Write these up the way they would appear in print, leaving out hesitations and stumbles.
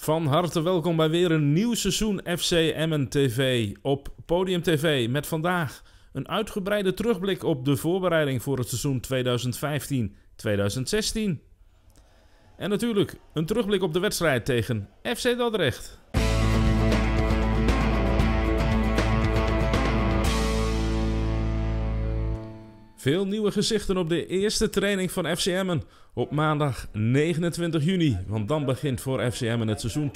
Van harte welkom bij weer een nieuw seizoen FC Emmen TV op Podium TV. Met vandaag een uitgebreide terugblik op de voorbereiding voor het seizoen 2015-2016. En natuurlijk een terugblik op de wedstrijd tegen FC Dordrecht. Veel nieuwe gezichten op de eerste training van FC Emmen op maandag 29 juni. Want dan begint voor FC Emmen het seizoen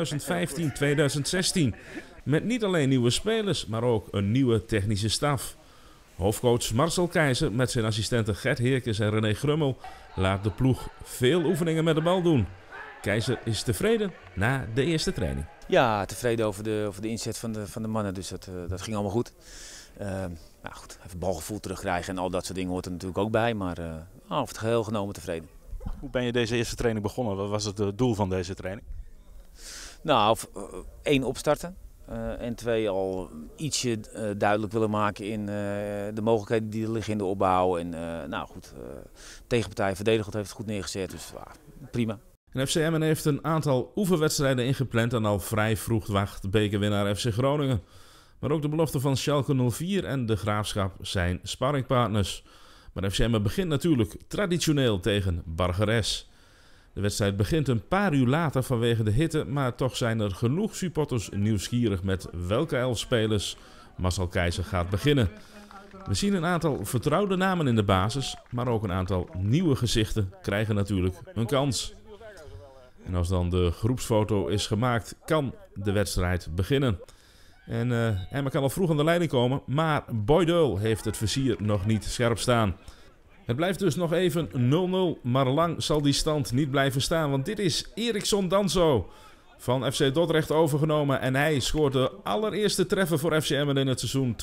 2015-2016. Met niet alleen nieuwe spelers, maar ook een nieuwe technische staf. Hoofdcoach Marcel Keizer met zijn assistenten Gert Heerkens en René Grummel laat de ploeg veel oefeningen met de bal doen. Keizer is tevreden na de eerste training. Ja, tevreden over de inzet van de mannen, dus dat ging allemaal goed. Nou goed, even balgevoel terugkrijgen en al dat soort dingen hoort er natuurlijk ook bij, maar over het geheel genomen tevreden. Hoe ben je deze eerste training begonnen? Wat was het doel van deze training? Nou, 1 opstarten en 2 al ietsje duidelijk willen maken in de mogelijkheden die er liggen in de opbouw. En nou goed, tegenpartij verdedigend heeft het goed neergezet, dus prima. En FC Emmen heeft een aantal oefenwedstrijden ingepland en al vrij vroeg wacht bekerwinnaar FC Groningen. Maar ook de belofte van Schalke 04 en de Graafschap zijn sparringpartners. Maar FC Emmen begint natuurlijk traditioneel tegen Bargeres. De wedstrijd begint een paar uur later vanwege de hitte, maar toch zijn er genoeg supporters nieuwsgierig met welke 11 spelers Marcel Keizer gaat beginnen. We zien een aantal vertrouwde namen in de basis, maar ook een aantal nieuwe gezichten krijgen natuurlijk een kans. En als dan de groepsfoto is gemaakt, kan de wedstrijd beginnen. En Emmen kan al vroeg aan de leiding komen, maar Boy Deul heeft het vizier nog niet scherp staan. Het blijft dus nog even 0-0, maar lang zal die stand niet blijven staan. Want dit is Eriksson Danso van FC Dordrecht overgenomen. En hij scoort de allereerste treffer voor FC Emmen in het seizoen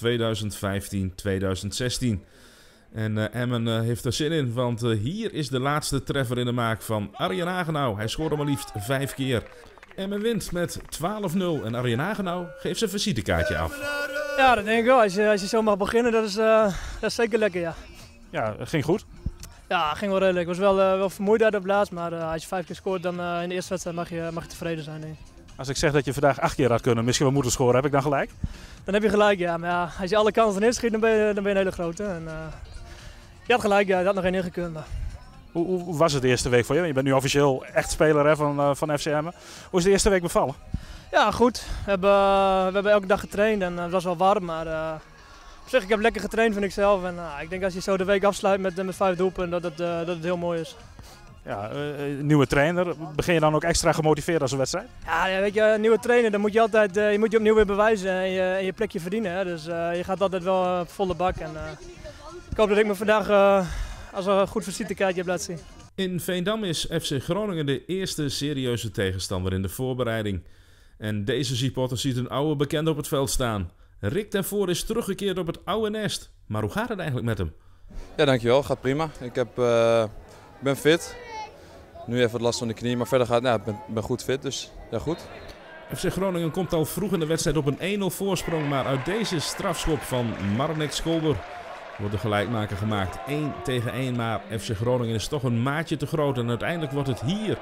2015-2016. En Emmen heeft er zin in, want hier is de laatste treffer in de maak van Arjen Hagenau. Hij scoorde maar liefst 5 keer. Emmen wint met 12-0 en Arjen Hagenau geeft zijn visitekaartje af. Ja, dat denk ik wel. Als je zo mag beginnen, dat is zeker lekker, ja. Ja, het ging goed. Ja, het ging wel redelijk. Ik was wel vermoeid uit de plaats, maar als je 5 keer scoort, dan in de eerste wedstrijd mag je tevreden zijn. Denk ik. Als ik zeg dat je vandaag 8 keer had kunnen, misschien wel moeten scoren, heb ik dan gelijk? Dan heb je gelijk, ja. Maar ja, als je alle kansen in schiet, dan ben je een hele grote. En, je had gelijk, ja, je had nog geen ingekund. Maar... Hoe was het de eerste week voor je? Je bent nu officieel echt speler hè, van FC Emmen. Hoe is de eerste week bevallen? Ja, goed. We hebben elke dag getraind en het was wel warm, maar op zich, ik heb lekker getraind, vind ik zelf. En ik denk als je zo de week afsluit met 5 doelpunten, dat het heel mooi is. Ja, nieuwe trainer. Begin je dan ook extra gemotiveerd als een wedstrijd? Ja, weet je, nieuwe trainer, dan moet je altijd je opnieuw weer bewijzen en je plekje verdienen. Hè. Dus je gaat altijd wel volle bak. En, ik hoop dat ik me vandaag als een goed visitekaartje heb laten zien. In Veendam is FC Groningen de eerste serieuze tegenstander in de voorbereiding. En deze supporter ziet een oude bekende op het veld staan. Rick ten Voorde is teruggekeerd op het oude nest. Maar hoe gaat het eigenlijk met hem? Ja, dankjewel. Gaat prima. Ik ben fit. Nu even wat last van de knie, maar verder gaat ik ben goed fit, dus ja, goed. FC Groningen komt al vroeg in de wedstrijd op een 1-0 voorsprong. Maar uit deze strafschop van Marnek Skolder wordt de gelijkmaker gemaakt. 1-1, maar FC Groningen is toch een maatje te groot. En uiteindelijk wordt het hier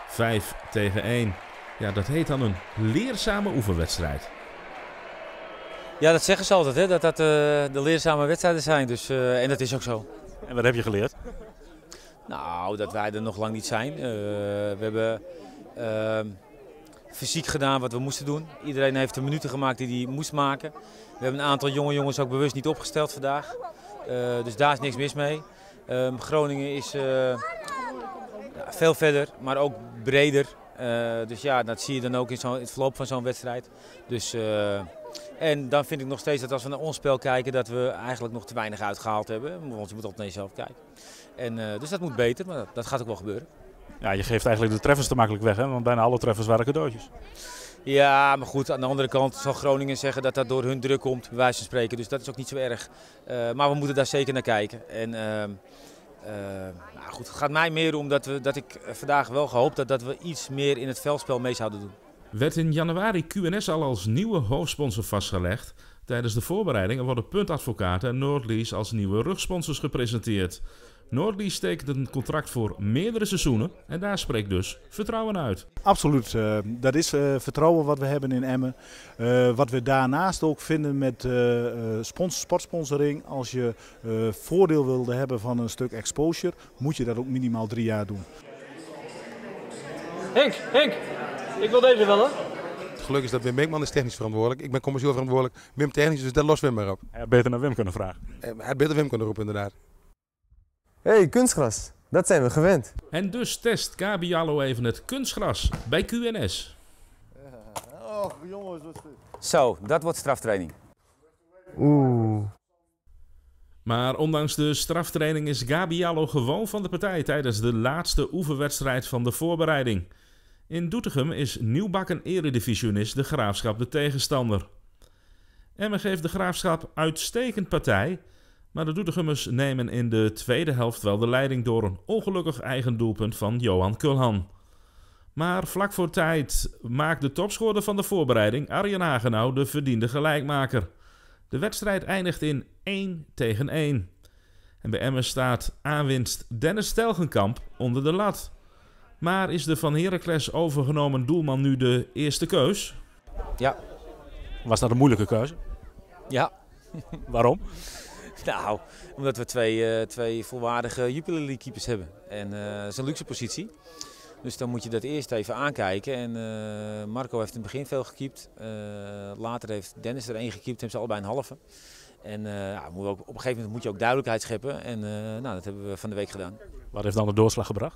5-1. Ja, dat heet dan een leerzame oefenwedstrijd. Ja, dat zeggen ze altijd, hè, dat de leerzame wedstrijden zijn. Dus, en dat is ook zo. En wat heb je geleerd? Nou, dat wij er nog lang niet zijn. We hebben fysiek gedaan wat we moesten doen. Iedereen heeft de minuten gemaakt die hij moest maken. We hebben een aantal jonge jongens ook bewust niet opgesteld vandaag. Dus daar is niks mis mee. Groningen is veel verder, maar ook breder. Dus ja, dat zie je dan ook in het verloop van zo'n wedstrijd. Dus, en dan vind ik nog steeds dat als we naar ons spel kijken, dat we eigenlijk nog te weinig uitgehaald hebben. Want je moet altijd naar jezelf kijken. En, dus dat moet beter, maar dat gaat ook wel gebeuren. Ja, je geeft eigenlijk de treffers te makkelijk weg, hè? Want bijna alle treffers waren cadeautjes. Ja, maar goed, aan de andere kant zal Groningen zeggen dat dat door hun druk komt, bij wijze van spreken. Dus dat is ook niet zo erg. Maar we moeten daar zeker naar kijken. En, nou goed, het gaat mij meer om dat ik vandaag wel gehoopt had dat we iets meer in het veldspel mee zouden doen. Werd in januari QNS al als nieuwe hoofdsponsor vastgelegd. Tijdens de voorbereidingen worden Puntadvocaten en Noordlease als nieuwe rugsponsors gepresenteerd. Noordlies tekent een contract voor meerdere seizoenen en daar spreekt dus vertrouwen uit. Absoluut. Dat is vertrouwen wat we hebben in Emmen. Wat we daarnaast ook vinden met sportsponsoring. Als je voordeel wilde hebben van een stuk exposure, moet je dat ook minimaal 3 jaar doen. Henk, ik wil deze wel, hè? Het geluk is dat Wim Beekman is technisch verantwoordelijk. Ik ben commercieel verantwoordelijk. Wim technisch, dus dat lost Wim maar op. Hij had beter naar Wim kunnen vragen. Hij had beter Wim kunnen roepen inderdaad. Hey, kunstgras. Dat zijn we gewend. En dus test Gabiallo even het kunstgras bij QNS. Oh, jongens, wat is dit? Zo, dat wordt straftraining. Oeh. Maar ondanks de straftraining is Gabiallo gewoon van de partij tijdens de laatste oefenwedstrijd van de voorbereiding. In Doetinchem is nieuwbakken eredivisionist de Graafschap de tegenstander. Emmen geeft de Graafschap uitstekend partij, maar de Doetinchemmers nemen in de tweede helft wel de leiding door een ongelukkig eigen doelpunt van Johan Kulhan. Maar vlak voor tijd maakt de topscorer van de voorbereiding, Arjen Hagenau, de verdiende gelijkmaker. De wedstrijd eindigt in 1-1. En bij Emmen staat aanwinst Dennis Telgenkamp onder de lat. Maar is de van Heracles overgenomen doelman nu de eerste keus? Ja. Was dat een moeilijke keuze? Ja. Waarom? Nou, omdat we twee volwaardige Jupiler League keepers hebben. En dat is een luxe positie. Dus dan moet je dat eerst even aankijken. En Marco heeft in het begin veel gekiept. Later heeft Dennis er 1 gekiept, hebben ze allebei een halve. En op een gegeven moment moet je ook duidelijkheid scheppen. En dat hebben we van de week gedaan. Wat heeft dan de doorslag gebracht?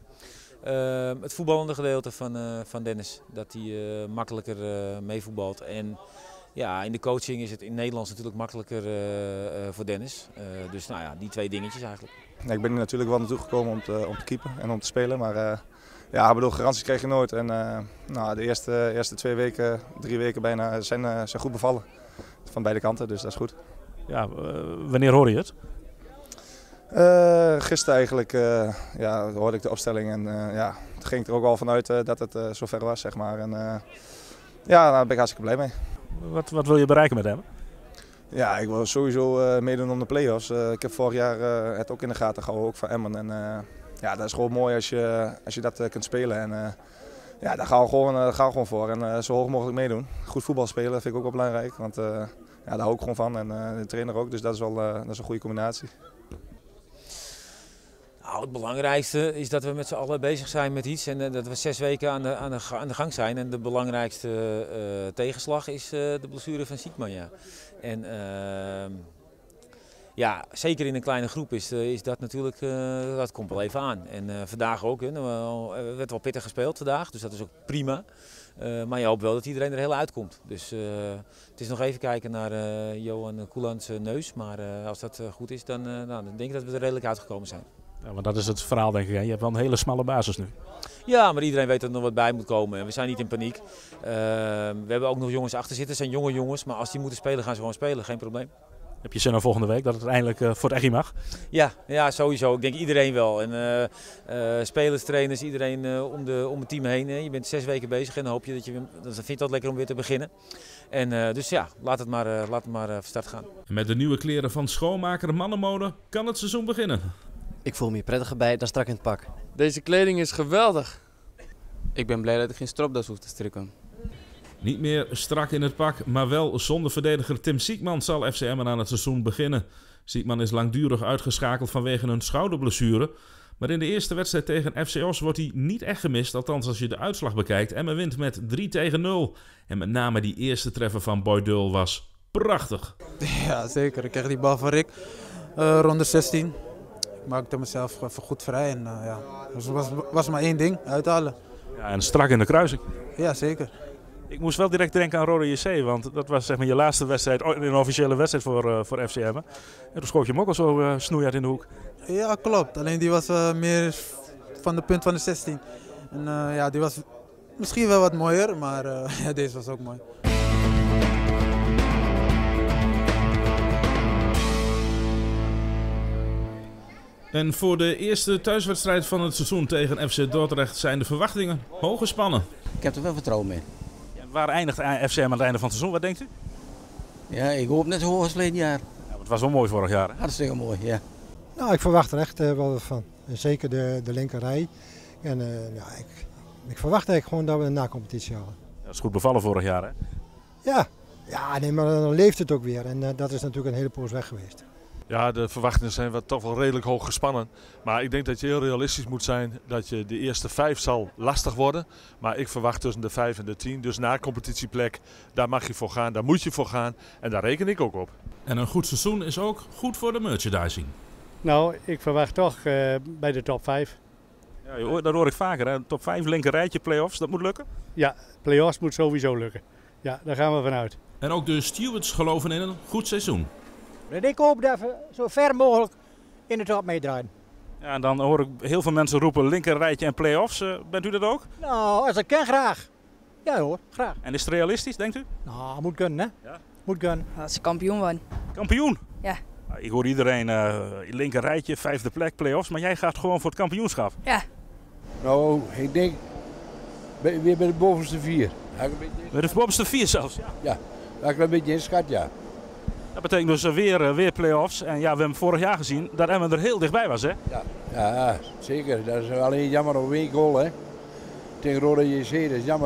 Het voetballende gedeelte van Dennis. Dat hij makkelijker meevoetbalt. En ja, in de coaching is het in Nederlands natuurlijk makkelijker voor Dennis. Dus nou ja, die 2 dingetjes eigenlijk. Ja, ik ben er natuurlijk wel naartoe gekomen om te keepen en om te spelen. Maar ja, garanties kreeg je nooit. En de eerste 2 weken, 3 weken bijna zijn goed bevallen. Van beide kanten, dus dat is goed. Ja, wanneer hoor je het? Gisteren eigenlijk hoorde ik de opstelling en het ging er ook al vanuit dat het zover was, zeg maar. En daar ben ik hartstikke blij mee. Wat wil je bereiken met hem? Ja, ik wil sowieso meedoen om de play-offs. Ik heb vorig jaar het ook in de gaten gehouden, ook voor Emmen. En dat is gewoon mooi als je dat kunt spelen. En daar gaan we gewoon voor. En zo hoog mogelijk meedoen. Goed voetbal spelen vind ik ook wel belangrijk, want daar hou ik gewoon van. En de trainer ook, dus dat is een goede combinatie. Nou, het belangrijkste is dat we met z'n allen bezig zijn met iets en dat we 6 weken aan de gang zijn. En de belangrijkste tegenslag is de blessure van Siekman. Ja. En zeker in een kleine groep is dat natuurlijk, dat komt wel even aan. En vandaag ook, er werd wel pittig gespeeld vandaag, dus dat is ook prima. Maar je hoopt wel dat iedereen er heel uitkomt. Dus het is nog even kijken naar Johan Kulhans neus. Maar als dat goed is, dan denk ik dat we er redelijk uitgekomen zijn. Ja, want dat is het verhaal, denk ik. Hè? Je hebt wel een hele smalle basis nu. Ja, maar iedereen weet dat er nog wat bij moet komen. En we zijn niet in paniek. We hebben ook nog jongens achter zitten. Het zijn jonge jongens, maar als die moeten spelen, gaan ze gewoon spelen. Geen probleem. Heb je zin aan volgende week dat het eindelijk voor het echt mag? Ja, sowieso. Ik denk iedereen wel. En spelers, trainers, iedereen om het team heen. Je bent 6 weken bezig en dan hoop je dan vind je het lekker om weer te beginnen. En dus ja, laat het maar van start gaan. Met de nieuwe kleren van schoonmaker Mannenmode kan het seizoen beginnen. Ik voel me hier prettiger bij dan strak in het pak. Deze kleding is geweldig. Ik ben blij dat ik geen stropdas hoef te strikken. Niet meer strak in het pak, maar wel zonder verdediger Tim Siekman zal FC Emmen aan het seizoen beginnen. Siekman is langdurig uitgeschakeld vanwege een schouderblessure. Maar in de eerste wedstrijd tegen FC Os wordt hij niet echt gemist. Althans als je de uitslag bekijkt. Emmen wint met 3-0. En met name die eerste treffer van Boy Dul was prachtig. Ja, zeker. Ik kreeg die bal van Rick rond de 16. Ik maakte mezelf even goed vrij en het was maar 1 ding, uithalen. Ja, en strak in de kruising. Ja, zeker. Ik moest wel direct denken aan Rode JC, want dat was zeg maar je laatste wedstrijd, een officiële wedstrijd voor FC Emmen. En toen schoot je hem ook al zo snoeihard in de hoek. Ja, klopt. Alleen die was meer van de punt van de 16. En die was misschien wel wat mooier, maar deze was ook mooi. En voor de eerste thuiswedstrijd van het seizoen tegen FC Dordrecht zijn de verwachtingen hoog gespannen. Ik heb er wel vertrouwen in. Ja, waar eindigt FC Emmen aan het einde van het seizoen? Wat denkt u? Ja, ik hoop net zo hoog als verleden jaar. Ja, het was wel mooi vorig jaar. Hè? Hartstikke mooi, ja. Nou, ik verwacht er echt wel wat van. En zeker de linkerrij. En ik verwacht eigenlijk gewoon dat we een na-competitie halen. Dat is goed bevallen vorig jaar, hè? Ja, nee, maar dan leeft het ook weer. En dat is natuurlijk een hele poos weg geweest. Ja, de verwachtingen zijn toch wel redelijk hoog gespannen. Maar ik denk dat je heel realistisch moet zijn dat je de eerste 5 zal lastig worden. Maar ik verwacht tussen de 5 en de 10. Dus na competitieplek, daar mag je voor gaan, daar moet je voor gaan. En daar reken ik ook op. En een goed seizoen is ook goed voor de merchandising. Nou, ik verwacht toch bij de top 5. Ja, dat hoor ik vaker, hè? Top 5, linker rijtje, play-offs, dat moet lukken? Ja, play-offs moet sowieso lukken. Ja, daar gaan we vanuit. En ook de stewards geloven in een goed seizoen. En ik hoop dat we zo ver mogelijk in de top meedraaien. Ja, en dan hoor ik heel veel mensen roepen linker rijtje en play-offs. Bent u dat ook? Nou, als ik kan, graag. Ja hoor, graag. En is het realistisch, denkt u? Nou, moet kunnen hè. Ja. Moet kunnen. Als ze kampioen worden. Kampioen? Ja. Ik hoor iedereen linker rijtje, 5e plek, play-offs. Maar jij gaat gewoon voor het kampioenschap. Ja. Nou, ik denk weer bij de bovenste 4. Bij de bovenste 4 zelfs? Ja, daar ik een beetje in schat, ja. Dat betekent dus weer play-offs. En ja, we hebben vorig jaar gezien dat Emmen er heel dichtbij was, hè? Ja, zeker. Dat is alleen jammer op 1 goal, hè. Tegen Roda JC, dat is jammer.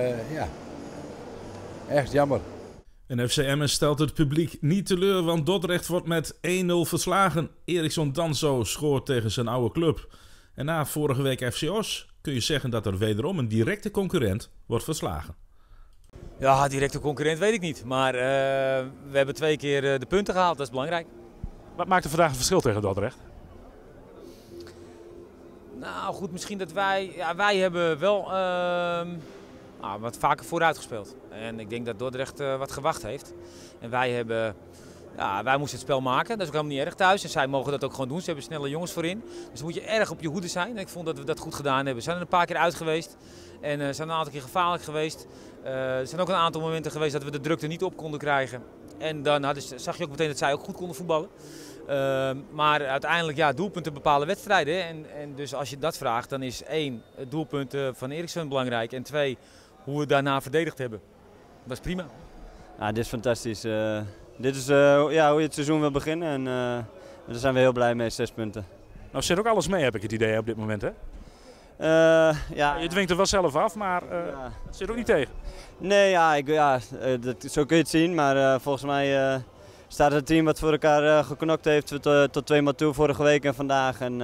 Echt jammer. En FC Emmen stelt het publiek niet teleur, want Dordrecht wordt met 1-0 verslagen. Eriksson Danso scoort tegen zijn oude club. En na vorige week FC Os kun je zeggen dat er wederom een directe concurrent wordt verslagen. Ja, directe concurrent weet ik niet. Maar we hebben 2 keer de punten gehaald, dat is belangrijk. Wat maakt er vandaag een verschil tegen Dordrecht? Nou goed, misschien dat wij hebben wel wat vaker vooruit gespeeld. En ik denk dat Dordrecht wat gewacht heeft. En wij moesten het spel maken, dat is ook helemaal niet erg thuis. En zij mogen dat ook gewoon doen, ze hebben snelle jongens voorin. Dus dan moet je erg op je hoede zijn. En ik vond dat we dat goed gedaan hebben. We zijn er een paar keer uit geweest. En zijn een aantal keer gevaarlijk geweest. Er zijn ook een aantal momenten geweest dat we de drukte niet op konden krijgen. En dan zag je ook meteen dat zij ook goed konden voetballen. Maar uiteindelijk, doelpunten bepalen wedstrijden. En dus als je dat vraagt, dan is 1, het doelpunt van Eriksson belangrijk. En 2, hoe we daarna verdedigd hebben. Dat is prima. Ja, dit is fantastisch. Dit is hoe je het seizoen wil beginnen. En daar zijn we heel blij mee, 6 punten. Nou zit ook alles mee, heb ik het idee op dit moment, hè? Je dwingt er wel zelf af, maar het zit ook niet tegen. Nee, zo kun je het zien. Maar volgens mij staat het team wat voor elkaar geknokt heeft tot 2 maal toe vorige week en vandaag. En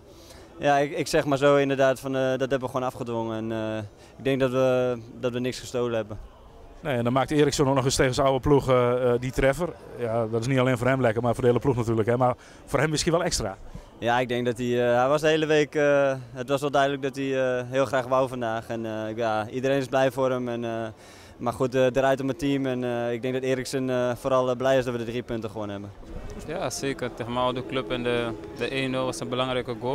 ik zeg maar zo inderdaad, dat hebben we gewoon afgedwongen. En ik denk dat we niks gestolen hebben. Nee, en dan maakt Eriksson ook nog eens tegen zijn oude ploeg die treffer. Ja, dat is niet alleen voor hem lekker, maar voor de hele ploeg natuurlijk. Hè. Maar voor hem misschien wel extra. Ja, ik denk dat hij was de hele week, het was wel duidelijk dat hij heel graag wou vandaag. En iedereen is blij voor hem. Maar goed, eruit om het team. En ik denk dat Eriksson vooral blij is dat we de 3 punten gewonnen hebben. Ja, zeker. Tegen mijn oude club en de 1-0 was een belangrijke goal.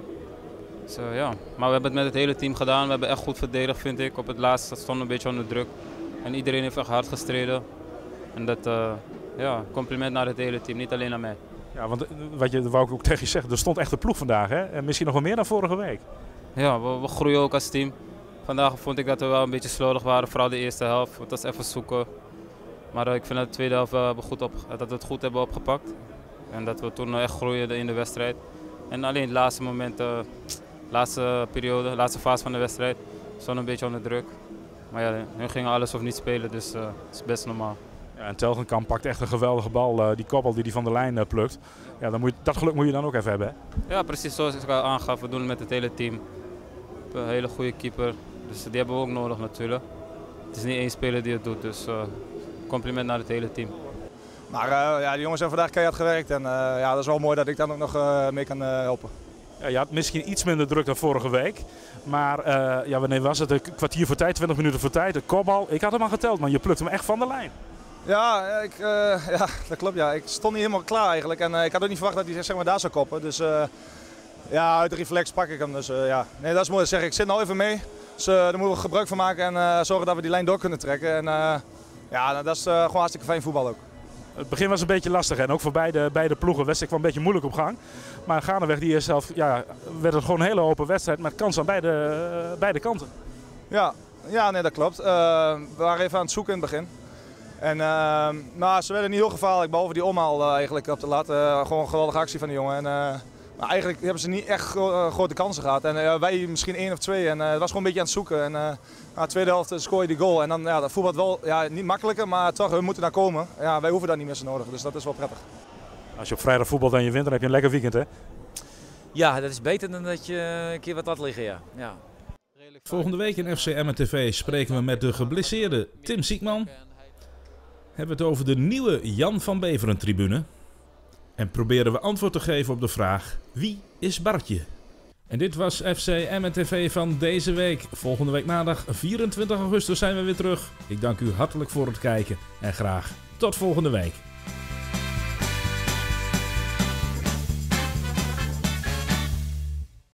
Dus, maar we hebben het met het hele team gedaan. We hebben echt goed verdedigd, vind ik. Op het laatste stond een beetje onder druk. En iedereen heeft echt hard gestreden. En dat, compliment naar het hele team, niet alleen naar mij. Ja, want wat wou ik ook tegen je zeggen, er stond echt een ploeg vandaag, hè? En misschien nog wel meer dan vorige week. Ja, we groeien ook als team. Vandaag vond ik dat we wel een beetje slordig waren, vooral de eerste helft. Het was even zoeken. Maar ik vind dat de tweede helft dat we het goed hebben opgepakt. En dat we toen echt groeiden in de wedstrijd. En alleen het laatste moment, laatste periode, laatste fase van de wedstrijd, stond een beetje onder druk. Maar ja, hun gingen alles of niet spelen, dus dat is best normaal. Ja, en Telgenkamp pakt echt een geweldige bal, die koppel die van de lijn plukt. Ja, dat geluk moet je dan ook even hebben, hè? Ja, precies zoals ik al aangaf, we doen het met het hele team. Een hele goede keeper, dus die hebben we ook nodig natuurlijk. Het is niet één speler die het doet, dus compliment naar het hele team. Maar die jongens hebben vandaag keihard gewerkt en dat is wel mooi dat ik daar ook nog mee kan helpen. Ja, je had misschien iets minder druk dan vorige week. Maar wanneer was het? Een kwartier voor tijd, 20 minuten voor tijd. De kopbal, ik had hem al geteld, maar je plukt hem echt van de lijn. Ja, dat klopt. Ja. Ik stond niet helemaal klaar eigenlijk. En ik had ook niet verwacht dat hij zeg maar, daar zou koppen. Dus uit de reflex pak ik hem. Dus nee, dat is mooi. Dat zeg ik. Ik zit nou even mee. Dus daar moeten we gebruik van maken en zorgen dat we die lijn door kunnen trekken. En dat is gewoon hartstikke fijn voetbal ook. Het begin was een beetje lastig en ook voor beide ploegen. Wedstrijd kwam een beetje moeilijk op gang. Maar gaandeweg die eerste helft werd het gewoon een hele open wedstrijd met kans aan beide kanten. Ja, nee, dat klopt. We waren even aan het zoeken in het begin. En nou, ze werden niet heel gevaarlijk, behalve die omhaal eigenlijk op de lat. Gewoon een geweldige actie van de jongen. En, maar eigenlijk hebben ze niet echt grote kansen gehad. En wij misschien 1 of 2. En het was gewoon een beetje aan het zoeken. En na de tweede helft scoor je die goal. En dan ja, dat voetbalt wel niet makkelijker, maar toch, we moeten daar komen. Ja, wij hoeven daar niet meer zo nodig, dus dat is wel prettig. Als je op vrijdag voetbalt en je wint, dan heb je een lekker weekend, hè? Ja, dat is beter dan dat je een keer wat laat liggen, ja. Volgende week in FC Emmen TV spreken we met de geblesseerde Tim Siekman. Hebben we het over de nieuwe Jan van Beveren tribune. En proberen we antwoord te geven op de vraag: wie is Bartje? En dit was FC Emmen TV van deze week. Volgende week maandag 24 augustus zijn we weer terug. Ik dank u hartelijk voor het kijken en graag tot volgende week.